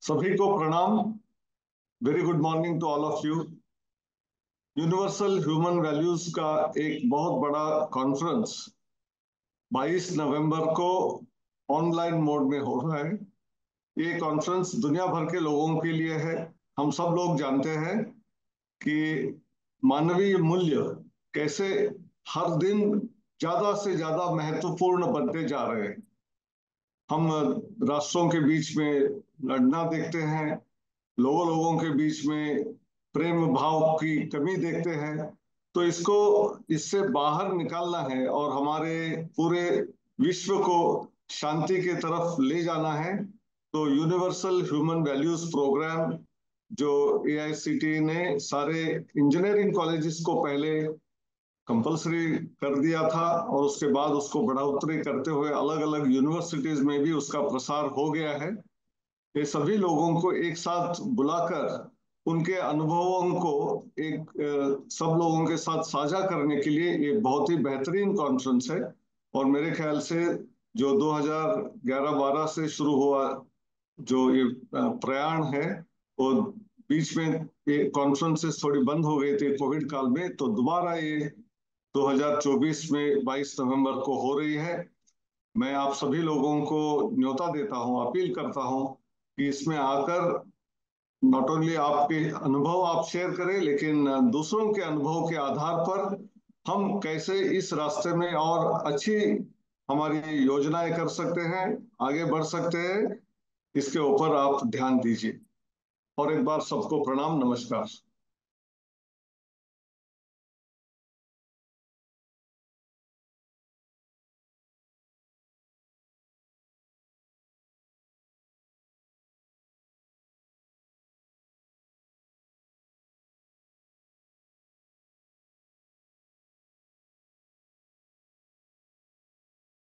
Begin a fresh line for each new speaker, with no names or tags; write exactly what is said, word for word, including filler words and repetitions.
सभी को प्रणाम। Very good morning to all of you. Universal human values का एक बहुत बड़ा कॉन्फ्रेंस बाईस नवंबर को ऑनलाइन मोड में हो रहा है। ये कॉन्फ्रेंस दुनिया भर के लोगों के लिए है। हम सब लोग जानते हैं कि मानवीय मूल्य कैसे हर दिन ज्यादा से ज्यादा महत्वपूर्ण बनते जा रहे हैं। हम राष्ट्रों के बीच में लड़ना देखते हैं, लोगों लोगों के बीच में प्रेम भाव की कमी देखते हैं। तो इसको इससे बाहर निकालना है और हमारे पूरे विश्व को शांति की तरफ ले जाना है। तो यूनिवर्सल ह्यूमन वैल्यूज प्रोग्राम जो ए आई सी टी ने सारे इंजीनियरिंग कॉलेजेस को पहले कंपलसरी कर दिया था और उसके बाद उसको बढ़ोतरी करते हुए अलग अलग यूनिवर्सिटीज में भी उसका प्रसार हो गया है। ये सभी लोगों को एक साथ बुलाकर उनके अनुभवों को एक अ, सब लोगों के साथ साझा करने के लिए ये बहुत ही बेहतरीन कॉन्फ्रेंस है। और मेरे ख्याल से जो दो हज़ार ग्यारह बारह से शुरू हुआ जो ये अ, प्रयाण है, वो बीच में ये कॉन्फ्रेंसेस थोड़ी बंद हो गई थी कोविड काल में, तो दोबारा ये दो हज़ार चौबीस में बाईस नवंबर को हो रही है। मैं आप सभी लोगों को न्योता देता हूं, अपील करता हूं कि इसमें आकर नॉट ओनली आपके अनुभव आप शेयर करें, लेकिन दूसरों के अनुभव के आधार पर हम कैसे इस रास्ते में और अच्छी हमारी योजनाएं कर सकते हैं, आगे बढ़ सकते हैं, इसके ऊपर आप ध्यान दीजिए। और एक बार सबको प्रणाम, नमस्कार।